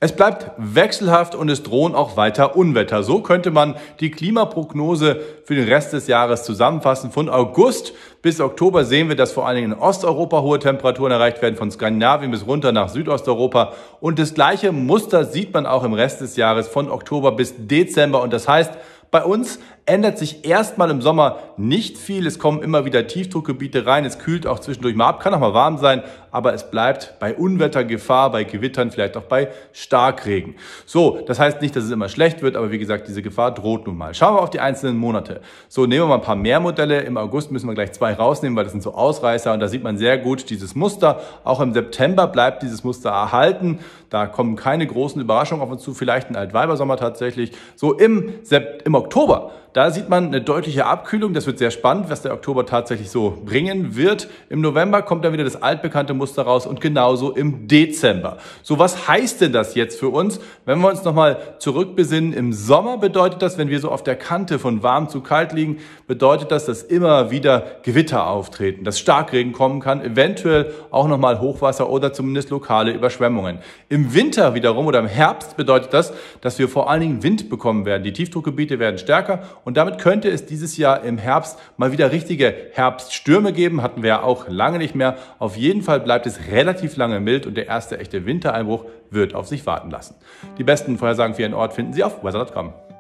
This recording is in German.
Es bleibt wechselhaft und es drohen auch weiter Unwetter. So könnte man die Klimaprognose für den Rest des Jahres zusammenfassen. Von August bis Oktober sehen wir, dass vor allen Dingen in Osteuropa hohe Temperaturen erreicht werden, von Skandinavien bis runter nach Südosteuropa. Und das gleiche Muster sieht man auch im Rest des Jahres von Oktober bis Dezember. Und das heißt, bei uns ändert sich erstmal im Sommer nicht viel. Es kommen immer wieder Tiefdruckgebiete rein. Es kühlt auch zwischendurch mal ab, kann auch mal warm sein, aber es bleibt bei Unwettergefahr, bei Gewittern, vielleicht auch bei Starkregen. So, das heißt nicht, dass es immer schlecht wird, aber wie gesagt, diese Gefahr droht nun mal. Schauen wir auf die einzelnen Monate. So, nehmen wir mal ein paar mehr Modelle. Im August müssen wir gleich 2 rausnehmen, weil das sind so Ausreißer und da sieht man sehr gut dieses Muster. Auch im September bleibt dieses Muster erhalten. Da kommen keine großen Überraschungen auf uns zu, vielleicht ein Altweibersommer tatsächlich. So im Oktober, da sieht man eine deutliche Abkühlung. Das wird sehr spannend, was der Oktober tatsächlich so bringen wird. Im November kommt dann wieder das altbekannte Muster raus und genauso im Dezember. So, was heißt denn das jetzt für uns? Wenn wir uns nochmal zurückbesinnen, im Sommer bedeutet das, wenn wir so auf der Kante von warm zu kalt liegen, bedeutet das, dass immer wieder Gewitter auftreten, dass Starkregen kommen kann, eventuell auch nochmal Hochwasser oder zumindest lokale Überschwemmungen. Im Winter wiederum oder im Herbst bedeutet das, dass wir vor allen Dingen Wind bekommen werden. Die Tiefdruckgebiete werden stärker und damit könnte es dieses Jahr im Herbst mal wieder richtige Herbststürme geben. Hatten wir ja auch lange nicht mehr. Auf jeden Fall bleibt es relativ lange mild und der erste echte Wintereinbruch wird auf sich warten lassen. Die besten Vorhersagen für Ihren Ort finden Sie auf weather.com.